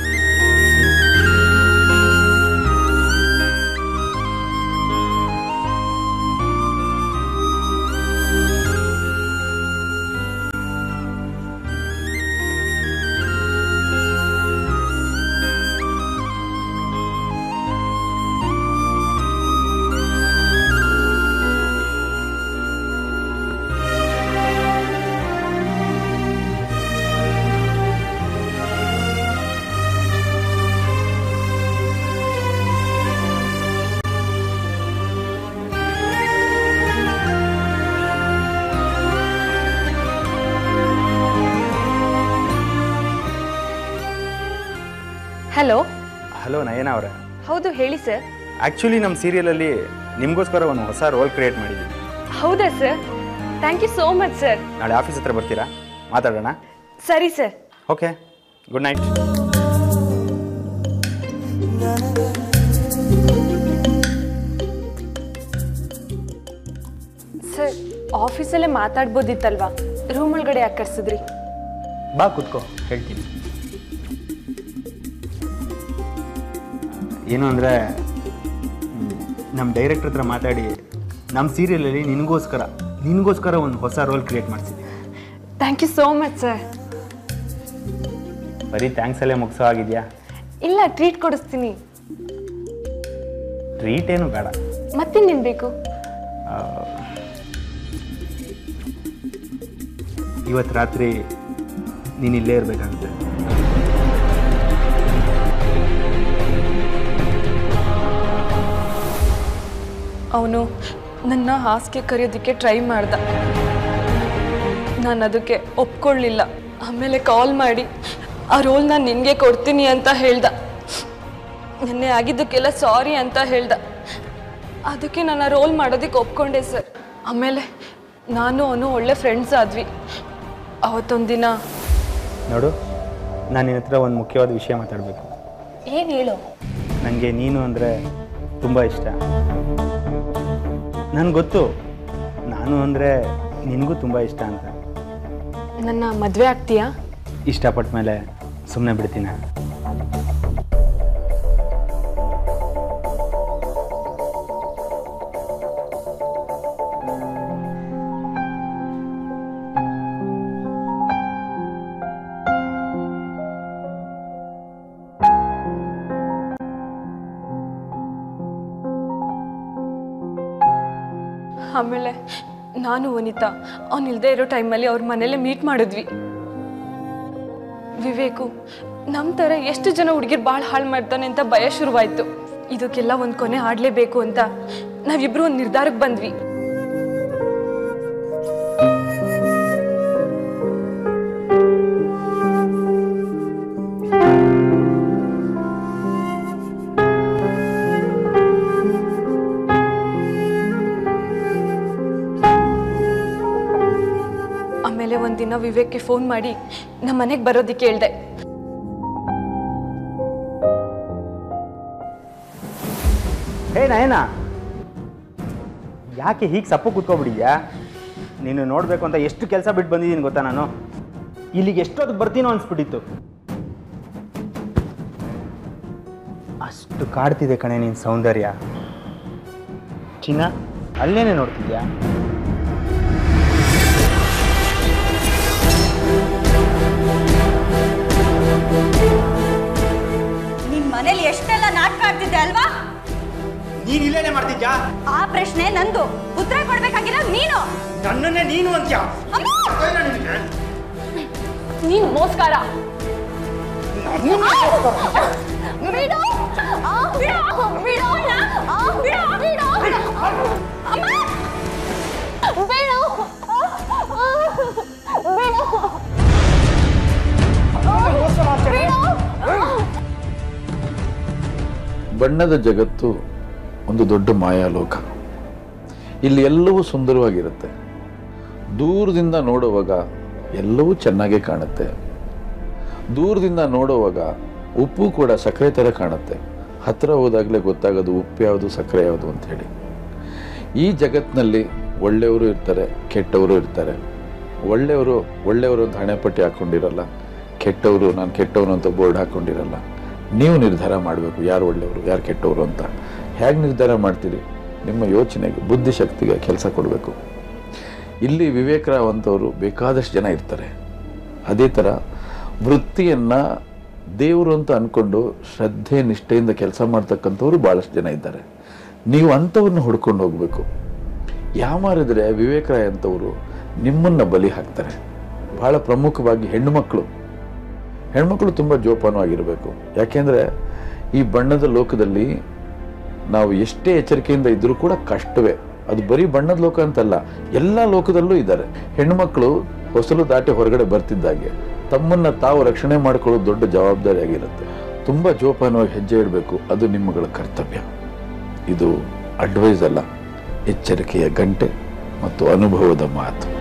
ಹಲೋ. ಹಲೋ ನಯನ ಅವರೇ. ಹೌದು, ಹೇಳಿ ಸರ್. ಆ್ಯಕ್ಚುಲಿ ನಮ್ಮ ಸೀರಿಯಲಲ್ಲಿ ನಿಮಗೋಸ್ಕರ ಒಂದು ಹೊಸ ರೋಲ್ ಕ್ರಿಯೇಟ್ ಮಾಡಿದ್ದೀನಿ. ಹೌದಾ sir? Thank you so much sir. ನಾಳೆ ಆಫೀಸ್ ಹತ್ರ ಬರ್ತೀರಾ? ಮಾತಾಡೋಣ. ಸರಿ sir. Okay, good night. Sir, ಆಫೀಸಲ್ಲೇ ಮಾತಾಡ್ಬೋದಿತ್ತಲ್ವಾ? ರೂಮ್ ಒಳಗಡೆ ಯಾಕೆ ಕರ್ಸಿದ್ರಿ? ಬಾ ಕೂತ್ಕೋ, ಹೇಳ್ತೀನಿ. ಏನು ಅಂದರೆ, ನಮ್ಮ ಡೈರೆಕ್ಟರ್ ಹತ್ರ ಮಾತಾಡಿ ನಮ್ಮ ಸೀರಿಯಲಲ್ಲಿ ನಿನಗೋಸ್ಕರ ಒಂದು ಹೊಸ ರೋಲ್ ಕ್ರಿಯೇಟ್ ಮಾಡಿಸಿದ್ದೀನಿ. Thank you so much sir. ಬರೀ ಥ್ಯಾಂಕ್ಸಲ್ಲೇ ಮುಗಿಸೋ ಆಗಿದೆಯಾ? ಇಲ್ಲ, ಟ್ರೀಟ್ ಕೊಡಿಸ್ತೀನಿ. ಟ್ರೀಟ್ ಏನು ಬೇಡ. ಮತ್ತಿನ್ನೇನು ಬೇಕು? ಇವತ್ತು ರಾತ್ರಿ ನೀನು ಇಲ್ಲೇ ಇರಬೇಕಾಗುತ್ತೆ. ಅವನು ನನ್ನ ಹಾಸಿಗೆ ಕರೆಯೋದಕ್ಕೆ ಟ್ರೈ ಮಾಡ್ದ. ನಾನು ಅದಕ್ಕೆ ಒಪ್ಕೊಳ್ಳಿಲ್ಲ. ಆಮೇಲೆ ಕಾಲ್ ಮಾಡಿ ಆ ರೋಲ್ ನಾನು ನಿನಗೆ ಕೊಡ್ತೀನಿ ಅಂತ ಹೇಳ್ದ. ನೆನ್ನೆ ಆಗಿದ್ದಕ್ಕೆಲ್ಲ ಸಾರಿ ಅಂತ ಹೇಳ್ದ. ಅದಕ್ಕೆ ನಾನು ಆ ರೋಲ್ ಮಾಡೋದಕ್ಕೆ ಒಪ್ಕೊಂಡೆ ಸರ್. ಆಮೇಲೆ ನಾನು ಅವನು ಒಳ್ಳೆ ಫ್ರೆಂಡ್ಸ್ ಆದ್ವಿ. ಅವತ್ತೊಂದಿನ ನೋಡು, ನಾನು ನಿನ್ನ ಹತ್ರ ಒಂದು ಮುಖ್ಯವಾದ ವಿಷಯ ಮಾತಾಡಬೇಕು. ಏನು ಹೇಳು? ನನಗೆ ನೀನು ಅಂದರೆ ತುಂಬ ಇಷ್ಟ. ನನಗೆ ಗೊತ್ತು, ನಾನು ಅಂದರೆ ನಿನಗೂ ತುಂಬ ಇಷ್ಟ ಅಂತ. ನನ್ನ ಮದುವೆ ಆಗ್ತೀಯಾ? ಇಷ್ಟಪಟ್ಟ ಮೇಲೆ ಸುಮ್ಮನೆ ಬಿಡ್ತೀನ? ಆಮೇಲೆ ನಾನು ವನಿತಾ ಅವ್ನು ಇಲ್ಲದೆ ಇರೋ ಟೈಮಲ್ಲಿ ಅವ್ರ ಮನೇಲೆ ಮೀಟ್ ಮಾಡಿದ್ವಿ. ವಿವೇಕು ನಮ್ಮ ಥರ ಎಷ್ಟು ಜನ ಹುಡುಗಿರು ಭಾಳ ಹಾಳು ಮಾಡ್ತಾನೆ ಅಂತ ಭಯ ಶುರುವಾಯಿತು. ಇದಕ್ಕೆಲ್ಲ ಒಂದು ಕೊನೆ ಆಡಲೇಬೇಕು ಅಂತ ನಾವಿಬ್ಬರು ಒಂದು ನಿರ್ಧಾರಕ್ಕೆ ಬಂದ್ವಿ. ಆಮೇಲೆ ಒಂದಿನ ವಿವೇಕ್ಗೆ ಫೋನ್ ಮಾಡಿ ನಮ್ಮ ಮನೆಗೆ ಬರೋದಕ್ಕೆ ಹೇಳ್ದೆ. ಹೇ ನಯನ, ಯಾಕೆ ಹೀಗೆ ಸಪ್ಪು ಕೂತ್ಕೊಬಿಡಿದ್ಯಾ? ನೀನು ನೋಡಬೇಕು ಅಂತ ಎಷ್ಟು ಕೆಲಸ ಬಿಟ್ಟು ಬಂದಿದ್ದೀನಿ ಗೊತ್ತಾ ನಾನು. ಇಲ್ಲಿಗೆ ಎಷ್ಟೊತ್ತು ಬರ್ತೀನೋ ಅನ್ಸ್ಬಿಟ್ಟಿತ್ತು. ಅಷ್ಟು ಕಾಡ್ತಿದೆ ಕಣೆ ನಿನ್ನ ಸೌಂದರ್ಯ. ಚಿನ್ನ, ಅಲ್ಲೇನೆ ನೋಡ್ತಿದ್ಯಾ? ನಿಮ್ ಮನೇಲಿ ಎಷ್ಟೆಲ್ಲ ನಾಟಕ ಆಡ್ತಿದ್ದೆ ಅಲ್ವಾ? ನೀನ್ ಇಲ್ಲೇನೆ ಮಾಡ್ತಿದ್ಯಾ? ಆ ಪ್ರಶ್ನೆ ನಂದು, ಉತ್ತರ ಕೊಡ್ಬೇಕಾಗಿಲ್ಲ ನೀನು. ನನ್ನನ್ನೇ ನೀನು ಅಂತ್ಯಾ? ನೀನು ಮೋಸ್ಕಾರ. ಬಣ್ಣದ ಜಗತ್ತು ಒಂದು ದೊಡ್ಡ ಮಾಯಾಲೋಕ. ಇಲ್ಲಿ ಎಲ್ಲವೂ ಸುಂದರವಾಗಿರುತ್ತೆ. ದೂರದಿಂದ ನೋಡುವಾಗ ಎಲ್ಲವೂ ಚೆನ್ನಾಗೇ ಕಾಣುತ್ತೆ. ದೂರದಿಂದ ನೋಡುವಾಗ ಉಪ್ಪು ಕೂಡ ಸಕ್ಕರೆ ಥರ ಕಾಣುತ್ತೆ. ಹತ್ತಿರ ಹೋದಾಗಲೇ ಗೊತ್ತಾಗೋದು ಉಪ್ಪು ಯಾವುದು ಸಕ್ಕರೆ ಯಾವುದು ಅಂಥೇಳಿ. ಈ ಜಗತ್ತಿನಲ್ಲಿ ಒಳ್ಳೆಯವರು ಇರ್ತಾರೆ, ಕೆಟ್ಟವರು ಇರ್ತಾರೆ. ಒಳ್ಳೆಯವರು ಅಂತ ಹಣೆಪಟ್ಟಿ ಹಾಕ್ಕೊಂಡಿರಲ್ಲ, ಕೆಟ್ಟವರು ನಾನು ಕೆಟ್ಟವನು ಅಂತ ಬೋರ್ಡ್ ಹಾಕ್ಕೊಂಡಿರಲ್ಲ. ನೀವು ನಿರ್ಧಾರ ಮಾಡಬೇಕು ಯಾರು ಒಳ್ಳೆಯವರು ಯಾರು ಕೆಟ್ಟವರು ಅಂತ. ಹೇಗೆ ನಿರ್ಧಾರ ಮಾಡ್ತೀರಿ? ನಿಮ್ಮ ಯೋಚನೆಗೆ ಬುದ್ಧಿಶಕ್ತಿಗೆ ಕೆಲಸ ಕೊಡಬೇಕು. ಇಲ್ಲಿ ವಿವೇಕ್ ರಾವ್ ಅಂತವರು ಬೇಕಾದಷ್ಟು ಜನ ಇರ್ತಾರೆ. ಅದೇ ಥರ ವೃತ್ತಿಯನ್ನು ದೇವರು ಅಂತ ಅಂದ್ಕೊಂಡು ಶ್ರದ್ಧೆ ನಿಷ್ಠೆಯಿಂದ ಕೆಲಸ ಮಾಡ್ತಕ್ಕಂಥವ್ರು ಭಾಳಷ್ಟು ಜನ ಇದ್ದಾರೆ. ನೀವು ಅಂಥವ್ರನ್ನ ಹುಡ್ಕೊಂಡು ಹೋಗಬೇಕು. ಯಾಮಾರಿದ್ರೆ ವಿವೇಕ್ ರಾಯ್ ಅಂತವರು ನಿಮ್ಮನ್ನು ಬಲಿ ಹಾಕ್ತಾರೆ. ಭಾಳ ಪ್ರಮುಖವಾಗಿ ಹೆಣ್ಮಕ್ಳು ತುಂಬ ಜೋಪಾನವಾಗಿರಬೇಕು. ಯಾಕೆಂದರೆ ಈ ಬಣ್ಣದ ಲೋಕದಲ್ಲಿ ನಾವು ಎಷ್ಟೇ ಎಚ್ಚರಿಕೆಯಿಂದ ಇದ್ದರೂ ಕೂಡ ಕಷ್ಟವೇ. ಅದು ಬರೀ ಬಣ್ಣದ ಲೋಕ ಅಂತಲ್ಲ, ಎಲ್ಲ ಲೋಕದಲ್ಲೂ ಇದ್ದಾರೆ. ಹೆಣ್ಮಕ್ಳು ಹೊಸಲು ದಾಟಿ ಹೊರಗಡೆ ಬರ್ತಿದ್ದಾಗೆ ತಮ್ಮನ್ನು ತಾವು ರಕ್ಷಣೆ ಮಾಡಿಕೊಳ್ಳೋದು ದೊಡ್ಡ ಜವಾಬ್ದಾರಿಯಾಗಿರುತ್ತೆ. ತುಂಬ ಜೋಪಾನವಾಗಿ ಹೆಜ್ಜೆ ಇಡಬೇಕು. ಅದು ನಿಮ್ಮಗಳ ಕರ್ತವ್ಯ. ಇದು ಅಡ್ವೈಸ್ ಅಲ್ಲ, ಎಚ್ಚರಿಕೆಯ ಗಂಟೆ ಮತ್ತು ಅನುಭವದ ಮಾತು.